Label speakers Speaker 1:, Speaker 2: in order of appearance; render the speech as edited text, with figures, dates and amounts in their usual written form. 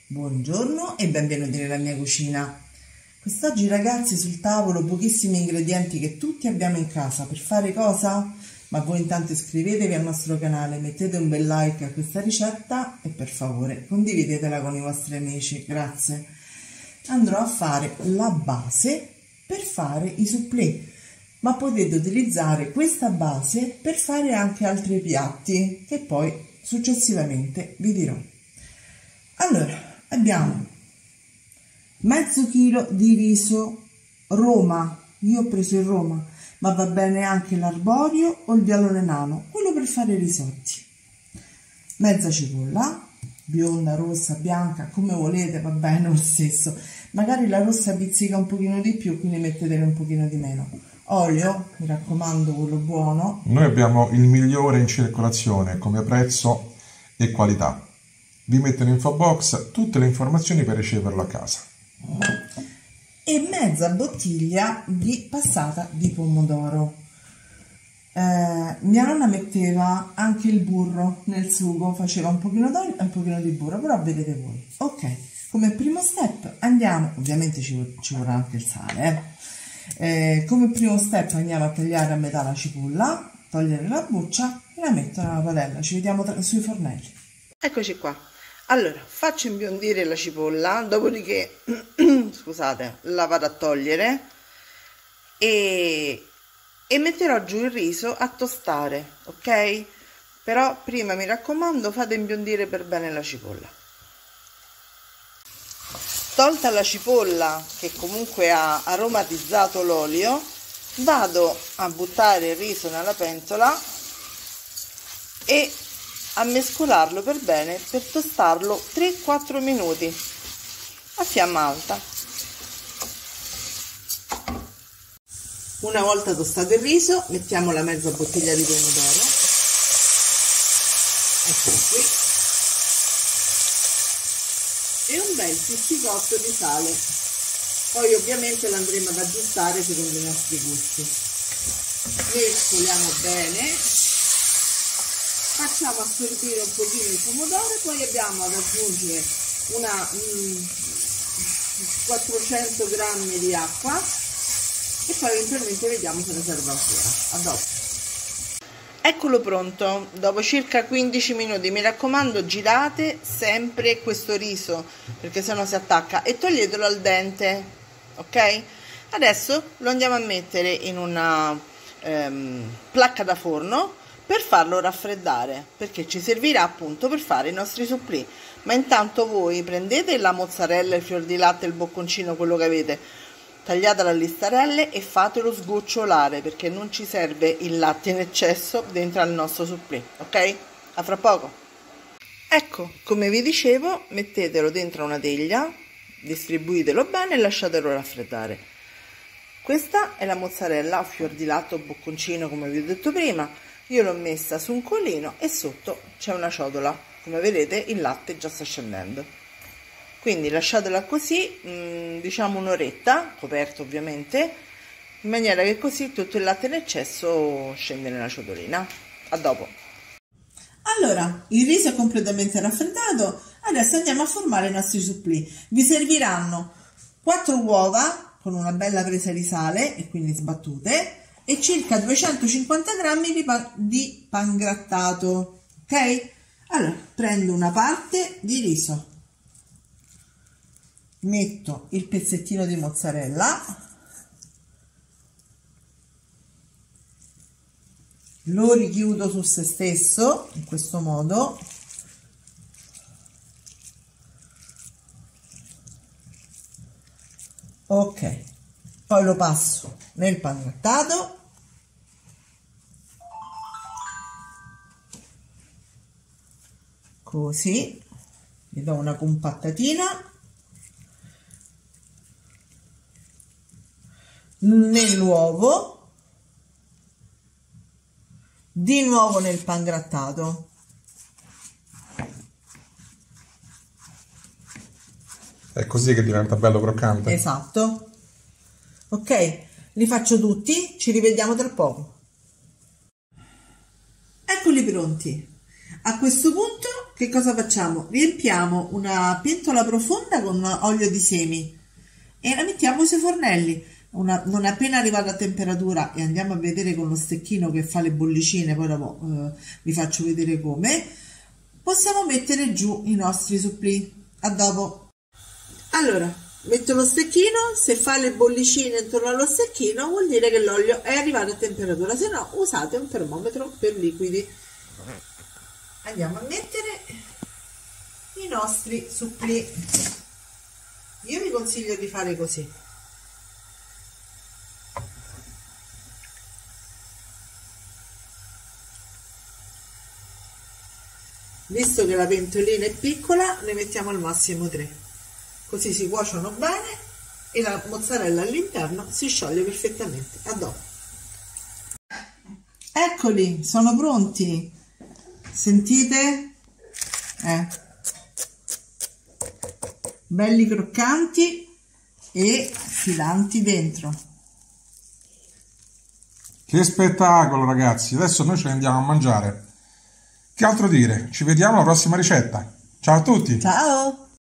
Speaker 1: Buongiorno e benvenuti nella mia cucina. Quest'oggi ragazzi sul tavolo pochissimi ingredienti che tutti abbiamo in casa. Per fare cosa? Ma voi intanto iscrivetevi al nostro canale, mettete un bel like a questa ricetta e per favore condividetela con i vostri amici, grazie. Andrò a fare la base per fare i supplì, ma potete utilizzare questa base per fare anche altri piatti che poi successivamente vi dirò. Allora, abbiamo mezzo chilo di riso Roma, io ho preso il Roma, ma va bene anche l'arborio o il vialone nano, quello per fare i risotti. Mezza cipolla, bionda, rossa, bianca, come volete, va bene lo stesso. Magari la rossa pizzica un pochino di più, quindi mettetene un pochino di meno. Olio, mi raccomando, quello buono.
Speaker 2: Noi abbiamo il migliore in circolazione come prezzo e qualità. Vi metto in info box tutte le informazioni per riceverlo a casa.
Speaker 1: E mezza bottiglia di passata di pomodoro. Mia nonna metteva anche il burro nel sugo, faceva un pochino d'olio e un pochino di burro, però vedete voi. Ok, come primo step andiamo, ovviamente ci vorrà anche il sale, come primo step andiamo a tagliare a metà la cipolla, togliere la buccia e la metto nella padella. Ci vediamo sui fornelli. Eccoci qua. Allora, faccio imbiondire la cipolla, dopodiché, scusate, la vado a togliere e metterò giù il riso a tostare, ok? Però prima mi raccomando fate imbiondire per bene la cipolla. Tolta la cipolla che comunque ha aromatizzato l'olio, vado a buttare il riso nella pentola e a mescolarlo per bene per tostarlo 3-4 minuti a fiamma alta. Una volta tostato il riso mettiamo la mezza bottiglia di pomodoro, eccolo qui, e un bel pizzicotto di sale. Poi ovviamente lo andremo ad aggiustare secondo i nostri gusti. Mescoliamo bene, facciamo assorbire un pochino il pomodoro e poi abbiamo ad aggiungere una 400 grammi di acqua e poi eventualmente vediamo se ne serve ancora. A dopo. Eccolo pronto, dopo circa 15 minuti, mi raccomando girate sempre questo riso perché sennò si attacca e toglietelo al dente, ok? Adesso lo andiamo a mettere in una placca da forno per farlo raffreddare, perché ci servirà appunto per fare i nostri supplì. Ma intanto voi prendete la mozzarella, il fior di latte, il bocconcino, quello che avete, tagliatelo a listarelle e fatelo sgocciolare perché non ci serve il latte in eccesso dentro al nostro supplì, ok? A fra poco. Ecco, come vi dicevo, mettetelo dentro una teglia, distribuitelo bene e lasciatelo raffreddare. Questa è la mozzarella a fior di latte o bocconcino, come vi ho detto prima. Io l'ho messa su un colino e sotto c'è una ciotola, come vedete il latte già sta scendendo, quindi lasciatela così diciamo un'oretta, coperto ovviamente, in maniera che così tutto il latte in eccesso scende nella ciotolina. A dopo. Allora, il riso è completamente raffreddato, adesso andiamo a formare i nostri supplì. Vi serviranno 4 uova con una bella presa di sale e quindi sbattute e circa 250 grammi di pangrattato, ok? Allora, prendo una parte di riso, metto il pezzettino di mozzarella, lo richiudo su se stesso, in questo modo, ok, poi lo passo nel pangrattato, così, gli do una compattatina, nell'uovo, di nuovo nel pangrattato,
Speaker 2: È così che diventa bello croccante.
Speaker 1: esatto, ok, li faccio tutti, ci rivediamo tra poco. Eccoli pronti. A questo punto che cosa facciamo? Riempiamo una pentola profonda con olio di semi e la mettiamo sui fornelli. Non appena arrivata a temperatura, e andiamo a vedere con lo stecchino che fa le bollicine, poi dopo vi faccio vedere come, possiamo mettere giù i nostri supplì. A dopo. Allora, metto lo stecchino, se fa le bollicine intorno allo stecchino vuol dire che l'olio è arrivato a temperatura, se no usate un termometro per liquidi. Andiamo a mettere i nostri supplì. Io vi consiglio di fare così. Visto che la pentolina è piccola, ne mettiamo al massimo 3, così si cuociono bene e la mozzarella all'interno si scioglie perfettamente. A dopo. Eccoli, sono pronti. Sentite? Belli croccanti e filanti dentro.
Speaker 2: Che spettacolo, ragazzi! Adesso noi ce ne andiamo a mangiare. Che altro dire? Ci vediamo alla prossima ricetta. Ciao a tutti!
Speaker 1: Ciao!